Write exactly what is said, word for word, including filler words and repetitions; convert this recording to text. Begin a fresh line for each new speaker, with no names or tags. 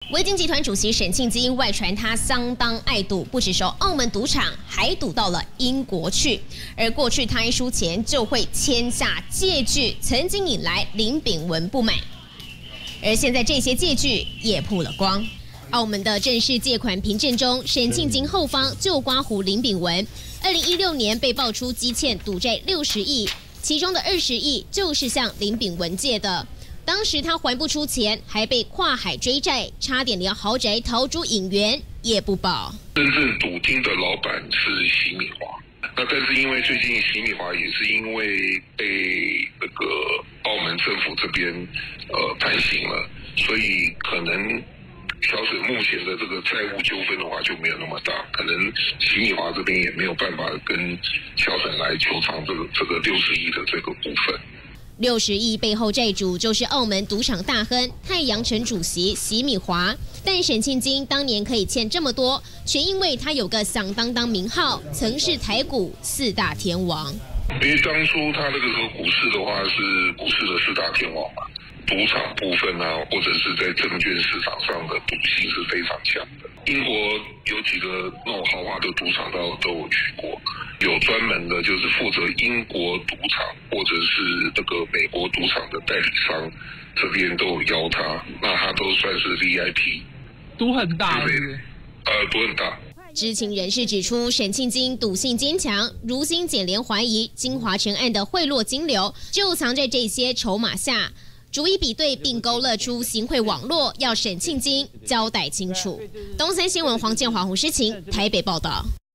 维京集团主席沈庆基外传他相当爱赌，不只收澳门赌场，还赌到了英国去。而过去他一输钱就会签下借据，曾经引来林炳文不满。而现在这些借据也曝了光。澳门的正式借款凭证中，沈庆基后方就刮胡林炳文。二零一六年被爆出积欠赌债六十亿，其中的二十亿就是向林炳文借的。 当时他还不出钱，还被跨海追债，差点连豪宅逃出引援也不保。
真正赌厅的老板是席米华，那但是因为最近席米华也是因为被那个澳门政府这边呃判刑了，所以可能小沈目前的这个债务纠纷的话就没有那么大，可能席米华这边也没有办法跟小沈来求偿这个这个六十亿的这个部分。
六十亿背后债主就是澳门赌场大亨太阳城主席席米华，但沈庆基当年可以欠这么多，全因为他有个响当当名号，曾是台股四大天王。
因为当初他那个时候股市的话是股市的四大天王嘛，赌场部分啊，或者是在证券市场上的赌性是非常强的。英国有几个那种豪华的赌场都都有去过。 有专门的，就是负责英国赌场或者是那个美国赌场的代理商，这边都有邀他，那他都算是 V I P，
赌很大，对不对？
呃，赌很大。
知情人士指出，沈庆基赌性坚强，如今检联怀疑金华城案的贿赂金流就藏在这些筹码下，逐一比对并勾勒出行贿网络，要沈庆基交代清楚。东森新闻黄建华、胡诗晴台北报道。